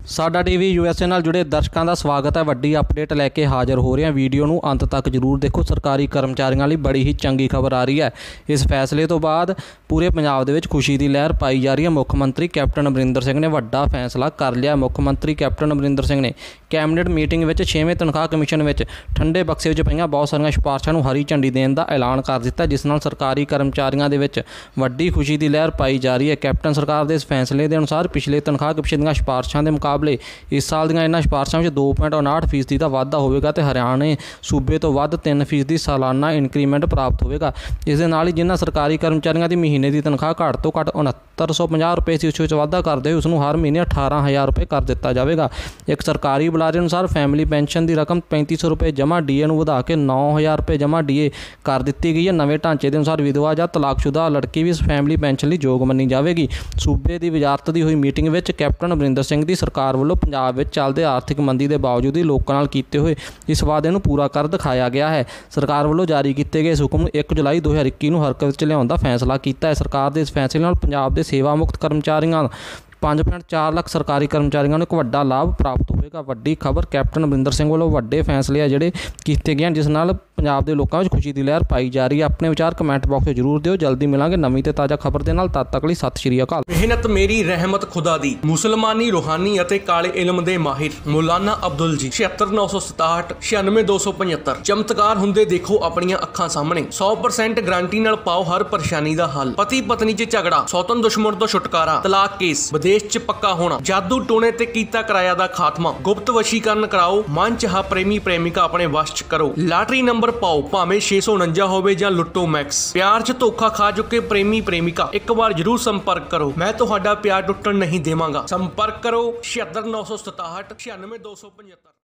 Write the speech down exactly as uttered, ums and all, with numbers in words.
ਸਾਡਾ TV USA ਨਾਲ ਜੁੜੇ ਦਰਸ਼ਕਾਂ ਦਾ ਸਵਾਗਤ ਹੈ। ਵੱਡੀ ਅਪਡੇਟ ਲੈ ਕੇ ਹਾਜ਼ਰ ਹੋ ਰਹੇ ਹਾਂ। ਵੀਡੀਓ ਨੂੰ ਅੰਤ ਤੱਕ ਜ਼ਰੂਰ ਦੇਖੋ। ਸਰਕਾਰੀ ਕਰਮਚਾਰੀਆਂ ਲਈ ਬੜੀ ਹੀ ਚੰਗੀ ਖਬਰ ਆ ਰਹੀ ਹੈ। ਇਸ ਫੈਸਲੇ ਤੋਂ ਬਾਅਦ ਪੂਰੇ ਪੰਜਾਬ ਦੇ ਵਿੱਚ ਖੁਸ਼ੀ ਦੀ ਲਹਿਰ ਪਾਈ ਜਾ ਰਹੀ ਹੈ। ਮੁੱਖ ਮੰਤਰੀ ਕੈਪਟਨ ਅਮਰਿੰਦਰ ਸਿੰਘ ਨੇ ਵੱਡਾ ਫੈਸਲਾ ਕਰ ਲਿਆ। ਮੁੱਖ ਮੰਤਰੀ ਕੈਪਟਨ ਅਮਰਿੰਦਰ ਸਿੰਘ ਨੇ ਕੈਬਨਿਟ ਮੀਟਿੰਗ ਵਿੱਚ ਛੇਵੇਂ ਤਨਖਾਹ ਕਮਿਸ਼ਨ ਵਿੱਚ ਠੰਡੇ ਬਕਸੇ ਵਿੱਚ ਪਈਆਂ ਬਹੁਤ ਸਾਰੀਆਂ ਸਿਫਾਰਸ਼ਾਂ ਨੂੰ ਹਰੀ ਝੰਡੀ ਦੇਣ ਦਾ ਐਲਾਨ ਕਰ ਦਿੱਤਾ, ਜਿਸ ਨਾਲ ਸਰਕਾਰੀ ਕਰਮਚਾਰੀਆਂ ਦੇ ਵਿੱਚ ਵੱਡੀ ਖੁਸ਼ੀ ਦੀ ਲਹਿਰ ਪਾਈ ਜਾ ਰਹੀ ਹੈ। ਕੈਪਟਨ ਸਰਕਾਰ ਦੇ ਇਸ ਫੈਸਲੇ ਦੇ ਅਨੁਸਾਰ ਪਿਛਲੇ ਤਨਖਾਹ ਕਮਿਸ਼ਨ ਦੀਆਂ ਸਿਫਾਰਸ਼ਾਂ ਦੇ ਮੁਕਾਬਲੇ ਇਸ ਸਾਲ ਦੀਆਂ ਇਹਨਾਂ ਸਿਫਾਰਸ਼ਾਂ ਵਿੱਚ ਦੋ ਪੁਆਇੰਟ ਉਨਾਹਠ ਫੀਸਦੀ ਦਾ ਵਾਧਾ ਹੋਵੇਗਾ ਅਤੇ ਹਰਿਆਣੇ ਸੂਬੇ ਤੋਂ ਵੱਧ ਤਿੰਨ ਫੀਸਦੀ ਸਾਲਾਨਾ ਇਨਕਰੀਮੈਂਟ ਪ੍ਰਾਪਤ ਹੋਵੇਗਾ। ਇਸ ਦੇ ਨਾਲ ਹੀ ਜਿਨ੍ਹਾਂ ਸਰਕਾਰੀ ਕਰਮਚਾਰੀਆਂ ਦੀ ਮਹੀਨੇ ਦੀ ਤਨਖਾਹ ਘੱਟ ਤੋਂ ਘੱਟ ਉਣਹੱਤਰ ਸੌ ਪੰਜਾਹ ਰੁਪਏ ਸੀ, ਉਸ ਵਿੱਚ ਵਾਧਾ ਕਰਦੇ ਹੋਏ ਉਸ ਨੂੰ ਹਰ ਮਹੀਨੇ ਅਠਾਰਾਂ ਹਜ਼ਾਰ ਰੁਪਏ ਕਰ ਦਿੱਤਾ ਜਾਵੇਗਾ। ਇੱਕ ਸਰਕਾਰੀ ਬੁਲਾਰੇ ਅਨੁਸਾਰ ਫੈਮਿਲੀ ਪੈਨਸ਼ਨ ਦੀ ਰਕਮ ਪੈਂਤੀ ਸੌ ਰੁਪਏ ਜਮ੍ਹਾਂ ਡੀਏ ਨੂੰ ਵਧਾ ਕੇ ਨੌ ਹਜ਼ਾਰ ਰੁਪਏ ਜਮ੍ਹਾਂ ਡੀਏ ਕਰ ਦਿੱਤੀ ਗਈ ਹੈ। ਨਵੇਂ ਢਾਂਚੇ ਦੇ ਅਨੁਸਾਰ ਵਿਧਵਾ ਜਾਂ ਤਲਾਕਸ਼ੁਦਾ ਲੜਕੀ ਵੀ ਇਸ ਫੈਮਿਲੀ ਪੈਨਸ਼ਨ ਲਈ ਯੋਗ ਮੰਨੀ ਜਾਵੇਗੀ। ਸੂਬੇ ਦੀ ਵਜ਼ਾਰਤ ਦੀ ਹੋਈ ਮੀਟਿੰਗ ਵਿੱਚ ਕੈਪਟਨ ਅਮਰਿੰਦਰ ਸਿੰਘ ਦੀ ਸਰਕਾਰ ਵੱਲੋਂ ਪੰਜਾਬ ਵਿੱਚ ਚੱਲਦੇ ਆਰਥਿਕ ਮੰਦੀ ਦੇ ਬਾਵਜੂਦ ਹੀ ਲੋਕਾਂ ਨਾਲ ਕੀਤੇ ਹੋਏ ਇਸ ਵਾਅਦੇ ਨੂੰ ਪੂਰਾ ਕਰ ਦਿਖਾਇਆ ਗਿਆ ਹੈ। ਸਰਕਾਰ ਵੱਲੋਂ ਜਾਰੀ ਕੀਤੇ ਗਏ ਇਸ ਹੁਕਮ ਨੂੰ ਇੱਕ ਜੁਲਾਈ ਦੋ ਹਜ਼ਾਰ ਇੱਕੀ ਨੂੰ ਹਰਕਤ ਵਿੱਚ ਲਿਆਉਣ ਦਾ ਫੈਸਲਾ ਕੀਤਾ ਹੈ। ਸਰਕਾਰ ਦੇ ਇਸ ਫੈਸਲੇ ਨਾਲ ਪੰਜਾਬ ਦੇ ਸੇਵਾ ਮੁਕਤ ਕਰਮਚਾਰੀਆਂ ਪੰਜ ਪੁਆਇੰਟ ਚਾਰ ਲੱਖ ਸਰਕਾਰੀ ਕਰਮਚਾਰੀਆਂ ਨੂੰ ਇੱਕ ਵੱਡਾ ਲਾਭ ਪ੍ਰਾਪਤ ਹੋਵੇਗਾ। ਵੱਡੀ ਖਬਰ ਕੈਪਟਨ ਅਮਰਿੰਦਰ ਸਿੰਘ ਵੱਲੋਂ ਵੱਡੇ ਫੈਸਲੇ ਆ ਜਿਹੜੇ ਕੀਤੇ ਗਏ ਹਨ, ਜਿਸ ਨਾਲ ਪੰਜਾਬ ਦੇ ਲੋਕਾਂ ਵਿੱਚ ਖੁਸ਼ੀ ਦੀ ਲਹਿਰ ਪਾਈ ਜਾ ਰਹੀ ਹੈ। ਆਪਣੇ ਵਿਚਾਰ ਕਮੈਂਟ ਬਾਕਸ ਵਿੱਚ ਜ਼ਰੂਰ ਦਿਓ। ਜਲਦੀ ਮਿਲਾਂਗੇ ਨਵੀਂ ਤੇ ਤਾਜ਼ਾ ਖਬਰ ਦੇ ਨਾਲ। ਤਦ ਤੱਕ ਲਈ ਸਤਿ ਸ਼੍ਰੀ ਅਕਾਲ। ਮਿਹਨਤ ਮੇਰੀ ਰਹਿਮਤ ਖੁਦਾ ਦੀ। ਮੁਸਲਮਾਨੀ ਰੂਹਾਨੀ ਅਤੇ ਕਾਲੇ ਇਲਮ ਦੇ ਮਾਹਿਰ ਮੌਲਾਨਾ ਅਬਦੁਲ ਜੀ। ਛਿਅੱਤਰ ਨੌ ਸੌ ਸਤਾਹਠ ਛਿਆਨਵੇਂ ਦੋ ਸੌ ਪਝੱਤਰ। ਚਮਤਕਾਰ ਹੁੰਦੇ ਦੇਖੋ ਆਪਣੀਆਂ ਅੱਖਾਂ ਸਾਹਮਣੇ। ਸੌ ਪਰਸੈਂਟ ਗਰੰਟੀ ਨਾਲ ਪਾਓ ਹਰ ਪਰੇਸ਼ਾਨੀ ਦਾ ਹੱਲ। ਪਤੀ ਪਤਨੀ 'ਚ ਝਗੜਾ, ਸੌਤਨ ਦੁਸ਼ਮਣ ਤੋਂ ਛੁਟਕਾਰਾ, ਤਲਾਕ ਕੇਸ, ਵਿਦੇਸ਼ 'ਚ ਪੱਕਾ ਹੋਣਾ, ਜਾਦੂ ਟੋਣੇ ਤੇ ਕੀਤਾ ਕਿਰਾਇਆ ਦਾ ਖਾਤਮਾ, ਗੁਪਤ ਵਸ਼ੀਕਰਨ ਕਰਾਓ, ਮਨ ਚਾਹਾ ਪ੍ਰੇਮੀ ਪ੍ਰੇਮਿਕਾ ਆਪਣੇ ਵਸ਼ 'ਚ ਕਰੋ, ਲਾਟਰੀ ਨੰਬਰ ਪਾਓ ਭਾਵੇਂ ਛੇ ਸੌ ਉਣੰਜਾ ਹੋਵੇ ਜਾਂ ਲੁੱਟੋ ਮੈਕਸ। ਪਿਆਰ 'ਚ ਧੋਖਾ ਖਾ ਚੁੱਕੇ ਪ੍ਰੇਮੀ ਪ੍ਰੇਮਿਕਾ ਇੱਕ ਵਾਰ ਜ਼ਰੂਰ ਸੰਪਰਕ ਕਰੋ। ਮੈਂ ਤੁਹਾਡਾ ਪਿਆਰ ਟੁੱਟਣ ਨਹੀਂ ਦੇਵਾਂਗਾ। ਸੰਪਰਕ ਕਰੋ ਛਿਅੱਤਰ ਨੌ ਸੌ ਸਤਾਹਠ ਛਿਆਨਵੇਂ ਦੋ ਸੌ ਪਝੱਤਰ।